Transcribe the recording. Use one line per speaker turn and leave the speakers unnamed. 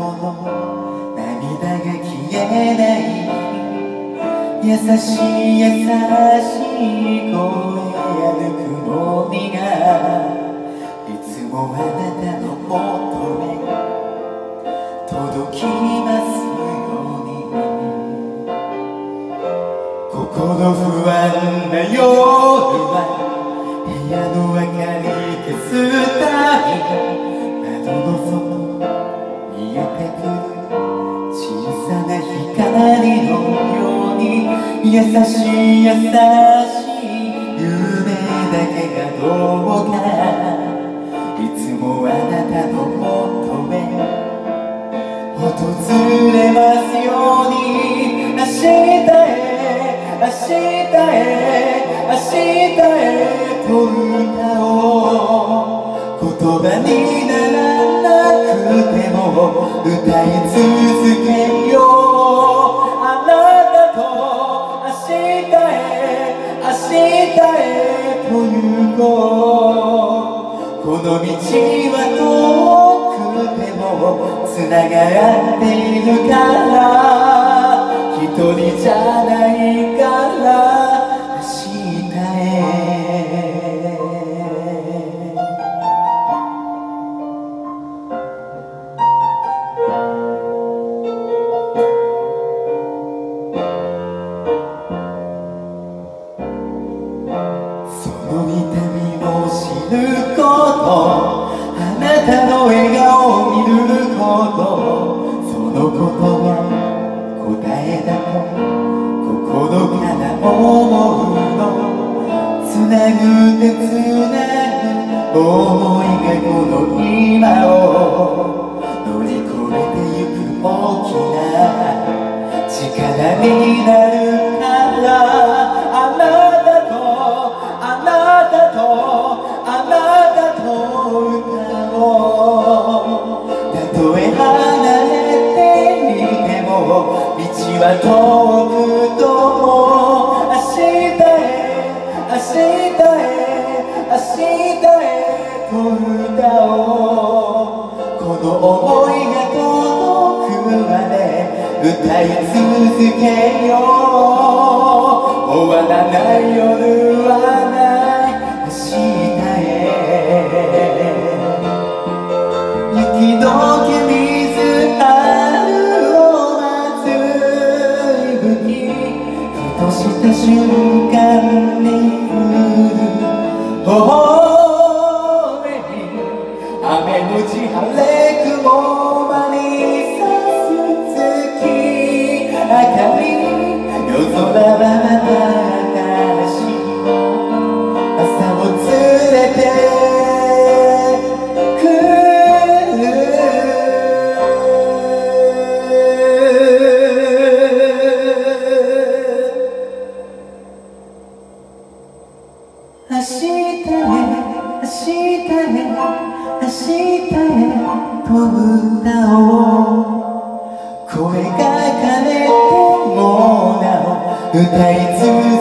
ほど涙が消えない。優しい優しい声歩くのみがいつもあなたの元へ届きますように。心不安な夜は部屋の明かり消すたび窓の外見えてくる小さな光のように、優しい優しい夢だけがどうかいつもあなたの元へ訪れますように。明日へ明日へ明日へと歌おう。言葉にならなくても歌い続けよう。あなたと明日へ明日へと行こう。この道は遠くてもつながっているから、一人じゃないから明日へ。その痛みを知ること、あなたの笑顔を見ること、そのことが答えだと心から思うの。つなぐてつなぐ想いがこの今を乗り越えてゆく大きな力になるから、あなたとあなたとあなたと歌おう。たとえ離れていても道は遠くとも、明日へ明日へ明日へと歌おう。この想いが届くまで歌い続けよう。終わらない夜はない明日へ。雪解け水あるを待つ息吹、ふとした瞬間に降る微笑み、雨のち晴れ雲間に差す月明かり、夜空はまた新しい朝を連れて明日へ明日へ明日へと歌おう。声が枯れてもなお歌い続け